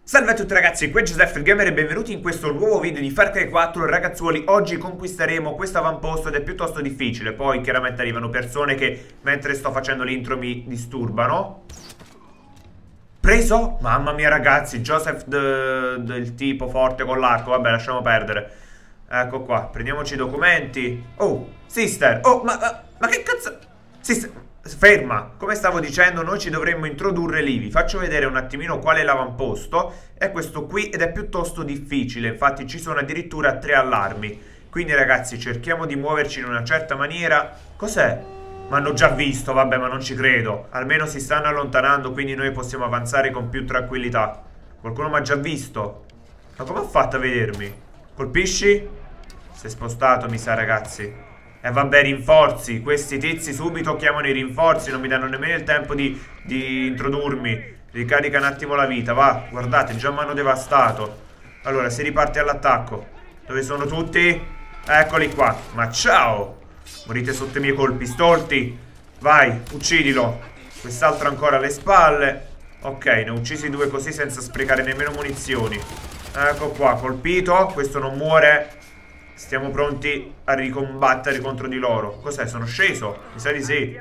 Salve a tutti ragazzi, qui è Giuseppe il Gamer e benvenuti in questo nuovo video di Far Cry 4. Ragazzuoli, oggi conquisteremo questo avamposto ed è piuttosto difficile. Poi chiaramente arrivano persone che mentre sto facendo l'intro mi disturbano. Preso? Mamma mia ragazzi, Joseph del tipo forte con l'arco. Vabbè, lasciamo perdere. Ecco qua, prendiamoci i documenti. Oh, sister, oh, ma che cazzo? Sister, ferma, come stavo dicendo, noi ci dovremmo introdurre lì. Vi faccio vedere un attimino qual è l'avamposto. È questo qui ed è piuttosto difficile. Infatti ci sono addirittura 3 allarmi. Quindi ragazzi cerchiamo di muoverci in una certa maniera. Cos'è? Ma hanno già visto, vabbè, ma non ci credo. Almeno si stanno allontanando, quindi noi possiamo avanzare con più tranquillità. Qualcuno mi ha già visto. Ma come ha fatto a vedermi? Colpisci? Si è spostato mi sa ragazzi. E vabbè, rinforzi. Questi tizi subito chiamano i rinforzi. Non mi danno nemmeno il tempo di introdurmi. Ricarica un attimo la vita. Va, guardate, già mi hanno devastato. Allora, si riparte all'attacco. Dove sono tutti? Eccoli qua. Ma ciao. Morite sotto i miei colpi, stolti. Vai, uccidilo. Quest'altro ancora alle spalle. Ok, ne ho uccisi 2 così senza sprecare nemmeno munizioni. Ecco qua, colpito. Questo non muore. Stiamo pronti a ricombattere contro di loro. Cos'è? Sono sceso? Mi sa di sì.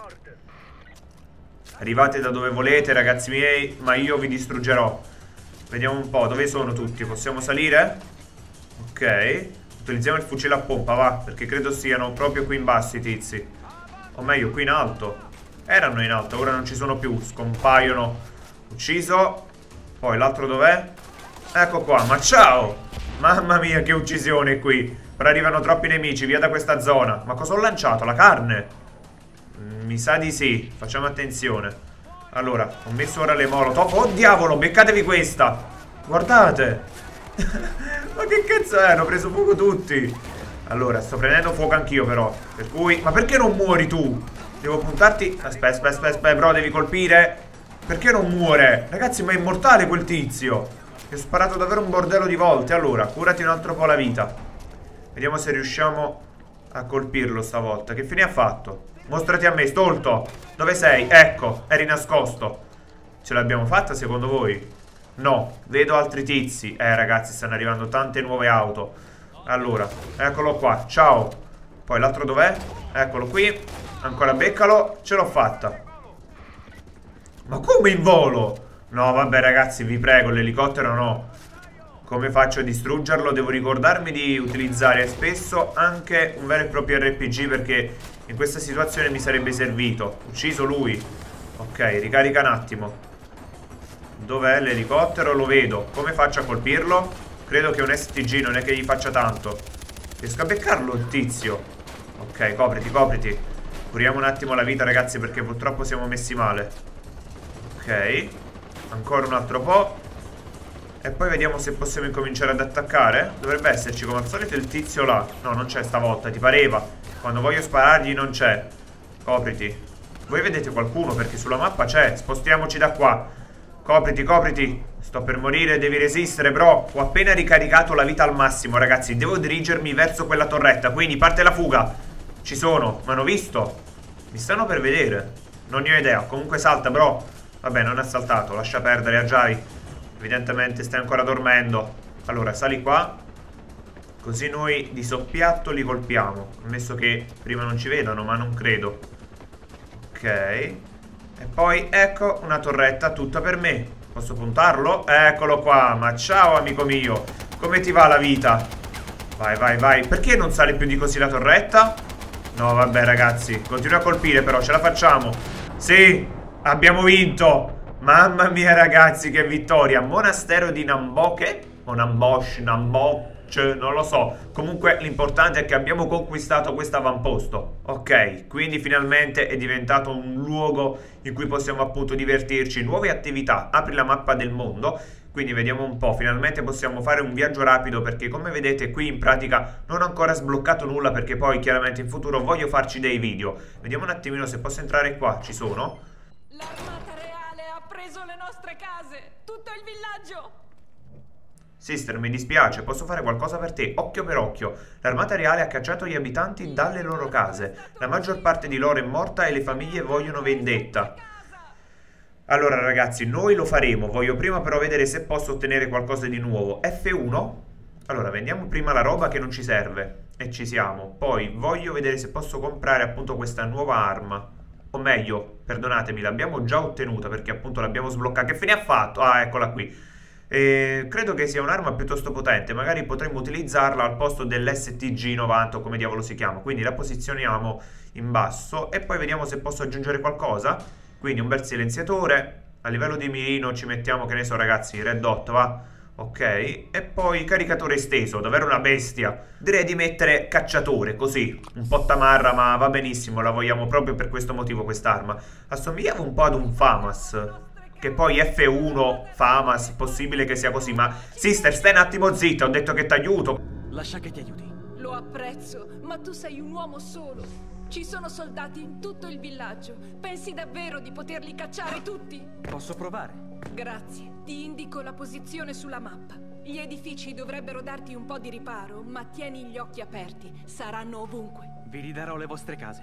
Arrivate da dove volete, ragazzi miei, ma io vi distruggerò. Vediamo un po', dove sono tutti? Possiamo salire? Ok. Utilizziamo il fucile a pompa, va. Perché credo siano proprio qui in basso i tizi. O meglio, qui in alto. Erano in alto, ora non ci sono più. Scompaiono. Ucciso. Poi l'altro dov'è? Ecco qua, ma ciao! Mamma mia che uccisione qui. Ora arrivano troppi nemici, via da questa zona. Ma cosa ho lanciato? La carne? Mi sa di sì. Facciamo attenzione. Allora, ho messo ora le molotov. Oh diavolo, beccatevi questa. Guardate. Ma che cazzo è? Hanno preso fuoco tutti. Allora, sto prendendo fuoco anch'io però. Per cui, ma perché non muori tu? Devo puntarti. Aspetta, bro, devi colpire. Perché non muore? Ragazzi, ma è immortale quel tizio. Ti ho sparato davvero un bordello di volte. Allora, curati un altro po' la vita. Vediamo se riusciamo a colpirlo stavolta. Che fine ha fatto? Mostrati a me, stolto. Dove sei? Ecco, eri nascosto. Ce l'abbiamo fatta secondo voi? No, vedo altri tizi. Ragazzi, stanno arrivando tante nuove auto. Allora, eccolo qua, ciao. Poi l'altro dov'è? Eccolo qui. Ancora beccalo. Ce l'ho fatta. Ma come in volo? No, vabbè ragazzi, vi prego, l'elicottero no. Come faccio a distruggerlo? Devo ricordarmi di utilizzare spesso anche un vero e proprio RPG, perché in questa situazione mi sarebbe servito. Ucciso lui. Ok, ricarica un attimo. Dov'è l'elicottero? Lo vedo. Come faccio a colpirlo? Credo che un STG non è che gli faccia tanto. Riesco a beccarlo il tizio. Ok, copriti. Curiamo un attimo la vita ragazzi, perché purtroppo siamo messi male. Ok. Ancora un altro po'. E poi vediamo se possiamo incominciare ad attaccare. Dovrebbe esserci come al solito il tizio là. No, non c'è stavolta, ti pareva. Quando voglio sparargli non c'è. Copriti. Voi vedete qualcuno? Perché sulla mappa c'è. Spostiamoci da qua. Copriti. Sto per morire, devi resistere bro. Ho appena ricaricato la vita al massimo ragazzi. Devo dirigermi verso quella torretta. Quindi parte la fuga. Ci sono, mi hanno visto. Mi stanno per vedere. Non ne ho idea, comunque salta bro. Vabbè, non ha saltato, lascia perdere, Ajay. Evidentemente stai ancora dormendo. Allora, sali qua. Così noi di soppiatto li colpiamo. Ammesso che prima non ci vedano, ma non credo. Ok. E poi, ecco, una torretta tutta per me. Posso puntarlo? Eccolo qua. Ma ciao, amico mio. Come ti va la vita? Vai. Perché non sale più di così la torretta? No, vabbè, ragazzi. Continua a colpire, però, ce la facciamo. Sì! Abbiamo vinto! Mamma mia ragazzi, che vittoria! Monastero di Namboche? O Nambosh, non lo so. Comunque l'importante è che abbiamo conquistato questo avamposto. Ok, quindi finalmente è diventato un luogo in cui possiamo appunto divertirci. Nuove attività, apri la mappa del mondo. Quindi vediamo un po', finalmente possiamo fare un viaggio rapido, perché come vedete qui in pratica non ho ancora sbloccato nulla, perché poi chiaramente in futuro voglio farci dei video. Vediamo un attimino se posso entrare qua, ci sono? L'armata reale ha preso le nostre case! Tutto il villaggio! Sister, mi dispiace, posso fare qualcosa per te? Occhio per occhio. L'armata reale ha cacciato gli abitanti dalle loro case. La maggior parte di loro è morta e le famiglie vogliono vendetta. Allora ragazzi, noi lo faremo. Voglio prima però vedere se posso ottenere qualcosa di nuovo. F1. Allora, vendiamo prima la roba che non ci serve. E ci siamo. Poi voglio vedere se posso comprare appunto questa nuova arma. O meglio, perdonatemi, l'abbiamo già ottenuta perché appunto l'abbiamo sbloccata. Che fine ha fatto? Ah, eccola qui. Credo che sia un'arma piuttosto potente. Magari potremmo utilizzarla al posto dell'STG-90 o come diavolo si chiama. Quindi la posizioniamo in basso e poi vediamo se posso aggiungere qualcosa. Quindi un bel silenziatore. A livello di mirino ci mettiamo, che ne so ragazzi, Red Dot, va? Ok. E poi caricatore esteso, davvero una bestia. Direi di mettere cacciatore, così. Un po' tamarra, ma va benissimo. La vogliamo proprio per questo motivo quest'arma. Assomigliava un po' ad un FAMAS. Che poi F1, FAMAS, possibile che sia così. Ma Sister, stai un attimo zitta, ho detto che ti aiuto. Lascia che ti aiuti. Lo apprezzo, ma tu sei un uomo solo. Ci sono soldati in tutto il villaggio. Pensi davvero di poterli cacciare tutti? Posso provare? Grazie. Ti indico la posizione sulla mappa. Gli edifici dovrebbero darti un po' di riparo, ma tieni gli occhi aperti. Saranno ovunque. Vi ridarò le vostre case.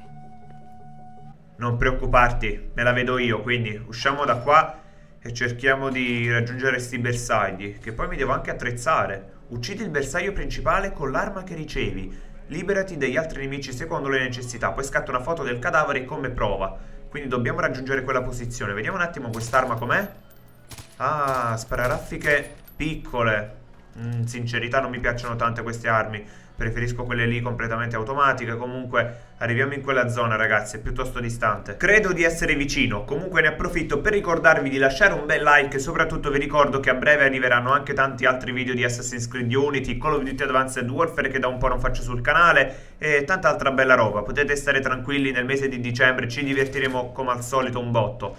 Non preoccuparti, me la vedo io. Quindi usciamo da qua e cerchiamo di raggiungere sti bersagli. Che poi mi devo anche attrezzare. Uccidi il bersaglio principale con l'arma che ricevi. Liberati degli altri nemici secondo le necessità. Poi scatta una foto del cadavere come prova. Quindi dobbiamo raggiungere quella posizione. Vediamo un attimo quest'arma com'è. Ah, spararaffiche piccole. In sincerità non mi piacciono tante queste armi. Preferisco quelle lì completamente automatiche. Comunque arriviamo in quella zona ragazzi, è piuttosto distante. Credo di essere vicino. Comunque ne approfitto per ricordarvi di lasciare un bel like. E soprattutto vi ricordo che a breve arriveranno anche tanti altri video di Assassin's Creed Unity, Call of Duty Advanced Warfare che da un po' non faccio sul canale, e tanta altra bella roba. Potete stare tranquilli, nel mese di dicembre ci divertiremo come al solito un botto.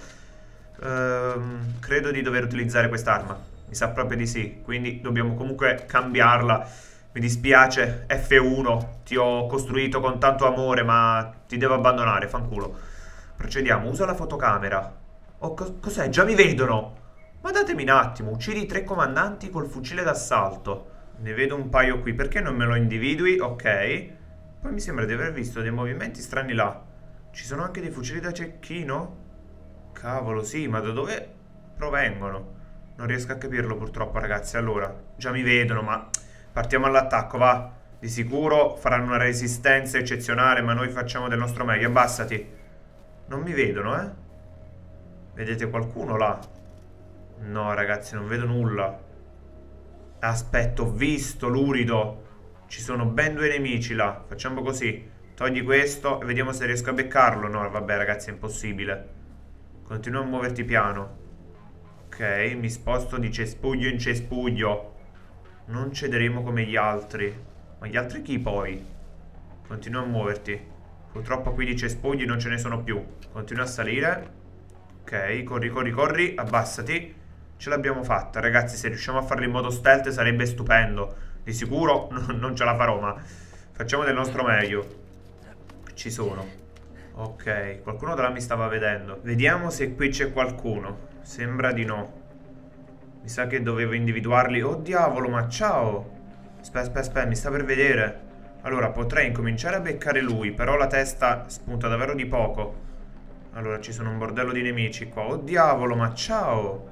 Credo di dover utilizzare quest'arma. Mi sa proprio di sì. Quindi dobbiamo comunque cambiarla. Mi dispiace, F1, ti ho costruito con tanto amore, ma ti devo abbandonare, fanculo. Procediamo, usa la fotocamera. Oh, cos'è? Già mi vedono! Ma datemi un attimo, uccidi 3 comandanti col fucile d'assalto. Ne vedo un paio qui, perché non me lo individui? Ok. Poi mi sembra di aver visto dei movimenti strani là. Ci sono anche dei fucili da cecchino? Cavolo, sì, ma da dove provengono? Non riesco a capirlo purtroppo, ragazzi. Allora, già mi vedono, ma... partiamo all'attacco, va. Di sicuro faranno una resistenza eccezionale, ma noi facciamo del nostro meglio. Abbassati. Non mi vedono, eh? Vedete qualcuno là? No, ragazzi, non vedo nulla. Aspetta, ho visto l'urido. Ci sono ben 2 nemici là. Facciamo così. Togli questo e vediamo se riesco a beccarlo. No, vabbè, ragazzi, è impossibile. Continua a muoverti piano. Ok, mi sposto di cespuglio in cespuglio. Non cederemo come gli altri. Ma gli altri chi poi? Continua a muoverti. Purtroppo qui di cespugli non ce ne sono più. Continua a salire. Ok, corri, corri, corri. Abbassati. Ce l'abbiamo fatta, ragazzi. Se riusciamo a farlo in modo stealth sarebbe stupendo. Di sicuro non ce la farò, ma facciamo del nostro meglio. Ci sono. Ok, qualcuno da là mi stava vedendo. Vediamo se qui c'è qualcuno. Sembra di no. Mi sa che dovevo individuarli. Oh diavolo, ma ciao. Aspetta, mi sta per vedere. Allora, potrei incominciare a beccare lui, però la testa spunta davvero di poco. Allora, ci sono un bordello di nemici qua. Oh diavolo, ma ciao.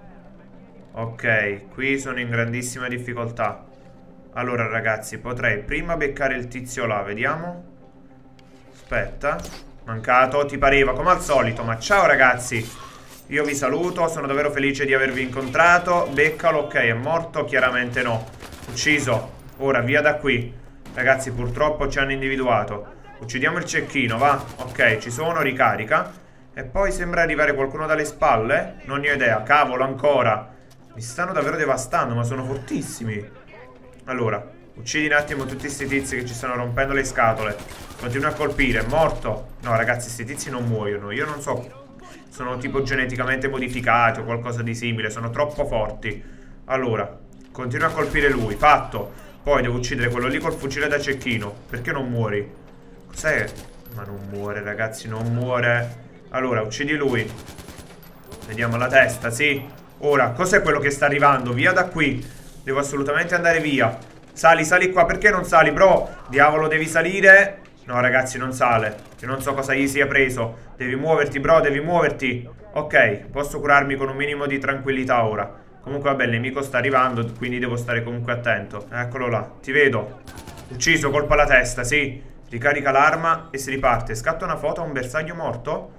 Ok, qui sono in grandissima difficoltà. Allora, ragazzi, potrei prima beccare il tizio là, vediamo. Aspetta. Mancato, ti pareva, come al solito. Ma ciao, ragazzi. Io vi saluto, sono davvero felice di avervi incontrato. Beccalo, ok, è morto? Chiaramente no. Ucciso. Ora, via da qui. Ragazzi, purtroppo ci hanno individuato. Uccidiamo il cecchino, va. Ok, ci sono, ricarica. E poi sembra arrivare qualcuno dalle spalle. Non ne ho idea, cavolo, ancora. Mi stanno davvero devastando, ma sono fortissimi. Allora, uccidi un attimo tutti questi tizi che ci stanno rompendo le scatole. Continua a colpire, morto. No, ragazzi, questi tizi non muoiono. Io non so... sono tipo geneticamente modificati o qualcosa di simile. Sono troppo forti. Allora, continua a colpire lui. Fatto. Poi devo uccidere quello lì col fucile da cecchino. Perché non muori? Cos'è? Ma non muore, ragazzi, non muore. Allora, uccidi lui. Vediamo la testa, sì. Ora, cos'è quello che sta arrivando? Via da qui. Devo assolutamente andare via. Sali, sali qua. Perché non sali, bro? Diavolo, devi salire. No, ragazzi, non sale. Io non so cosa gli sia preso. Devi muoverti, bro, devi muoverti. Ok, posso curarmi con un minimo di tranquillità ora. Comunque vabbè, il nemico sta arrivando, quindi devo stare comunque attento. Eccolo là, ti vedo. Ucciso, colpo alla testa, sì. Ricarica l'arma e si riparte. Scatta una foto a un bersaglio morto?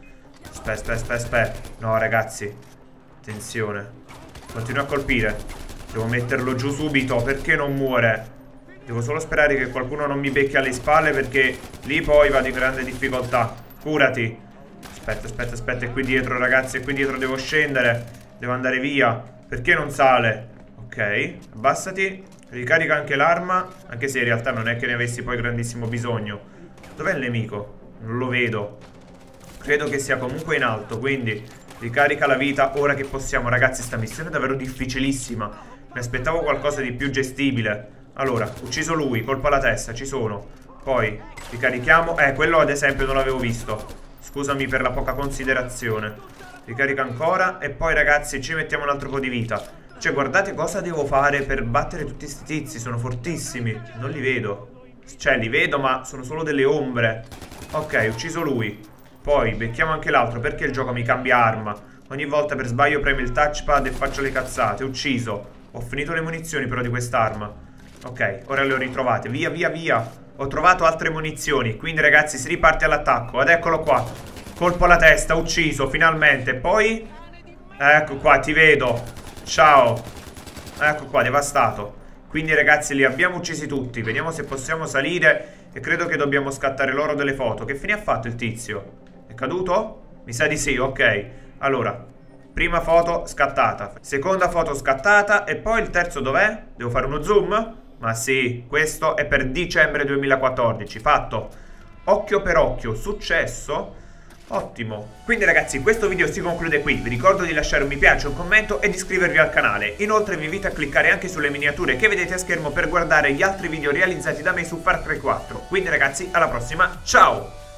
Aspetta. No ragazzi, attenzione. Continua a colpire. Devo metterlo giù subito, perché non muore? Devo solo sperare che qualcuno non mi becchi alle spalle, perché lì poi vado in grande difficoltà. Curati. Aspetta, è qui dietro ragazzi, è qui dietro, devo scendere. Devo andare via. Perché non sale? Ok, abbassati. Ricarica anche l'arma, anche se in realtà non è che ne avessi poi grandissimo bisogno. Dov'è il nemico? Non lo vedo. Credo che sia comunque in alto, quindi ricarica la vita ora che possiamo. Ragazzi, sta missione è davvero difficilissima. Mi aspettavo qualcosa di più gestibile. Allora, ucciso lui, colpo alla testa, ci sono. Poi ricarichiamo. Quello ad esempio non l'avevo visto. Scusami per la poca considerazione. Ricarica ancora. E poi ragazzi ci mettiamo un altro po' di vita. Cioè guardate cosa devo fare per battere tutti sti tizi. Sono fortissimi. Non li vedo. Cioè li vedo ma sono solo delle ombre. Ok, ucciso lui. Poi becchiamo anche l'altro. Perché il gioco mi cambia arma? Ogni volta per sbaglio premo il touchpad e faccio le cazzate. Ucciso. Ho finito le munizioni però di quest'arma. Ok, ora le ho ritrovate. Via. Ho trovato altre munizioni. Quindi ragazzi si riparte all'attacco. Ed eccolo qua. Colpo alla testa, ucciso, finalmente. Poi ecco qua, ti vedo. Ciao. Ecco qua, devastato. Quindi ragazzi li abbiamo uccisi tutti. Vediamo se possiamo salire. E credo che dobbiamo scattare loro delle foto. Che fine ha fatto il tizio? È caduto? Mi sa di sì, ok. Allora, prima foto scattata, seconda foto scattata. E poi il terzo dov'è? Devo fare uno zoom? Ma sì, questo è per dicembre 2014. Fatto. Occhio per occhio, successo. Ottimo. Quindi ragazzi questo video si conclude qui. Vi ricordo di lasciare un mi piace, un commento e di iscrivervi al canale. Inoltre vi invito a cliccare anche sulle miniature che vedete a schermo per guardare gli altri video realizzati da me su Far Cry 4. Quindi ragazzi alla prossima, ciao!